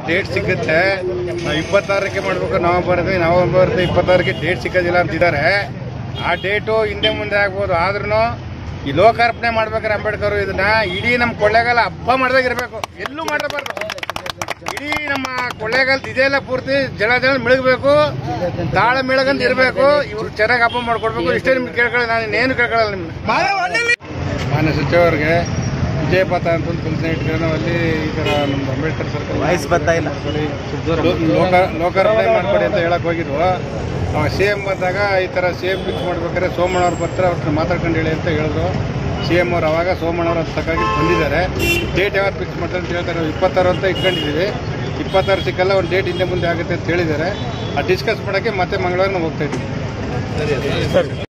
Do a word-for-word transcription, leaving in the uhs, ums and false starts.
Date ಸಿಗುತ್ತೆ. ನಾವು ಇಪ್ಪತ್ತಾರಕ್ಕೆ ಮಾಡಬೇಕು, ನವೆಂಬರ್ ನವೆಂಬರ್ ಇಪ್ಪತ್ತಾರಕ್ಕೆ ಡೇಟ್ ಸಿಗೋದಿಲ್ಲ ಅಂತಿದ್ದಾರೆ. ಆ ಡೇಟು ಹಿಂದೆ ಮುಂದೆ ಆಗ್ಬೋದು. ಆದ್ರೂ ಈ ಲೋಕಾರ್ಪಣೆ ಮಾಡ್ಬೇಕಾರೆ ಅಂಬೇಡ್ಕರ್ ಇದನ್ನ ಇಡೀ ನಮ್ಮ ಕೊಳ್ಳೇಗಾಲ ಹಬ್ಬ ಮಾಡ್ದಾಗಿರ್ಬೇಕು, ಎಲ್ಲೂ ಮಾಡಬಾರ್ದು. ಇಡೀ ನಮ್ಮ ಕೊಳ್ಳೇಗಾಲದ ಇದೆಲ್ಲ ಪೂರ್ತಿ ಜನ ಜನ ಮಿಳಗಬೇಕು, ತಾಳ ಮಿಳಗಂತ ಇರಬೇಕು. ಇವ್ರು ಚೆನ್ನಾಗಿ ಹಬ್ಬ ಮಾಡ್ಕೊಡ್ಬೇಕು. ಇಷ್ಟೇ ನಿಮ್ಗೆ ಕೇಳ್ಕೊಳ್ಳಿ, ನಾನು ಇನ್ನೇನು ಕೇಳ್ಕೊಳ್ಳಲ್ಲ. ನಿಮ್ಗೆ ಮಾನ್ಯ ಸಚಿವರಿಗೆ ವಿಜಯಪಥ ಅಂತ ಒಂದು ಫಂಕ್ಷನ್ ಇಟ್ಟಿದ್ರೆ ನಾವು ಅಲ್ಲಿ ಈ ಥರ ನಮ್ಮ ಅಂಬೇಡ್ಕರ್ ಸರ್ಕಲ್ ವಾಯ್ಸ್ ಬರ್ತಾ ಇಲ್ಲ, ಲೋಕ ಲೋಕಾರ್ಪಣೆ ಮಾಡ್ಕೊಡಿ ಅಂತ ಹೇಳಕ್ ಹೋಗಿದ್ವು. ಅವಾಗ ಸಿ ಎಂ ಬಂದಾಗ ಈ ಥರ ಸಿ ಎಂ ಫಿಕ್ಸ್ ಮಾಡ್ಬೇಕಾದ್ರೆ ಸೋಮಣ್ಣ ಅವ್ರು ಬರ್ತಾರೆ, ಅವ್ರನ್ನ ಮಾತಾಡ್ಕೊಂಡು ಹೇಳಿ ಅಂತ ಹೇಳಿದ್ರು. ಸಿ ಎಂ ಅವ್ರು ಅವಾಗ ಸೋಮಣ್ಣ ಅವ್ರು ಅದು ತಕ್ಕಾಗಿ ಬಂದಿದ್ದಾರೆ. ಡೇಟ್ ಯಾವತ್ತು ಫಿಕ್ಸ್ ಮಾಡ್ತಾರೆ ಅಂತ ಹೇಳ್ತಾರೆ. ನಾವು ಇಪ್ಪತ್ತಾರು ಅಂತ ಇಟ್ಕೊಂಡಿದ್ದೀವಿ. ಇಪ್ಪತ್ತಾರು ಸಿಕ್ಕಲ್ಲ, ಒಂದು ಡೇಟ್ ಹಿಂದೆ ಮುಂದೆ ಆಗುತ್ತೆ ಅಂತ ಹೇಳಿದ್ದಾರೆ. ಆ ಡಿಸ್ಕಸ್ ಮಾಡೋಕ್ಕೆ ಮತ್ತೆ ಮಂಗಳವಾರ ನಾವು ಹೋಗ್ತಾ ಇದ್ದೀವಿ.